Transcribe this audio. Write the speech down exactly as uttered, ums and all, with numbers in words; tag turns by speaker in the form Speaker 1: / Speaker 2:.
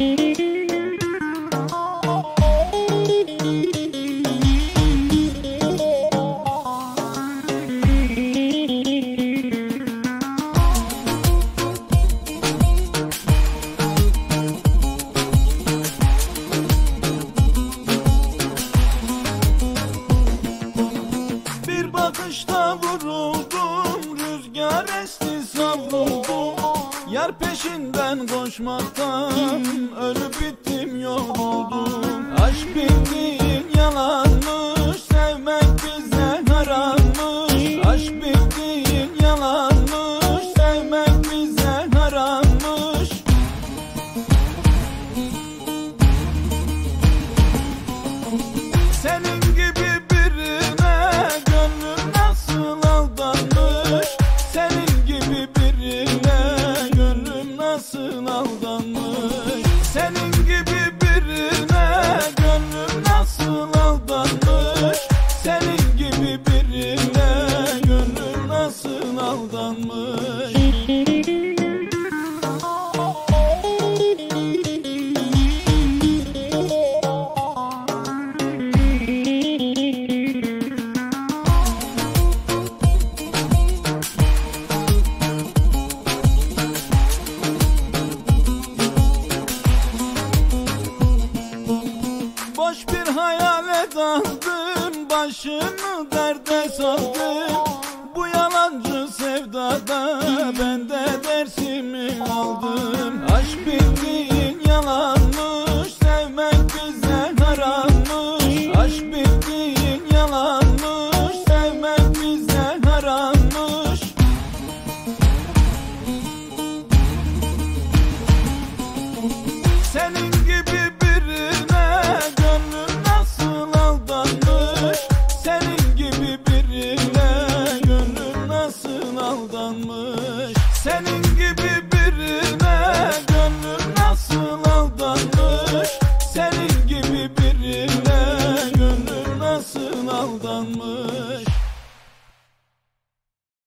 Speaker 1: Bakışta vuruldum, rüzgar esti savruldum. Yar peşinden koşmaktan ölüp bittim, yoruldum. Aşk bildiğin yalanmış, sevmek bize harammış. Aşk bildiğin yalanmış, sevmek bize harammış. Senin gibi nasıl aldanmış, senin gibi birine gönlüm nasıl aldanmış, senin gibi birine gönlüm nasıl aldanmış. Boş bir hayale daldım, başımı derde saldım. Bu yalancı sevdada ben de dersimi aldım. Aşk bildiğin yalanmış, sevmek bize harammış. Aşk bildiğin yalanmış, sevmek bize harammış. Senin gibi birine gönlüm nasıl aldanmış, senin gibi birine gönlüm nasıl aldanmış, senin gibi birine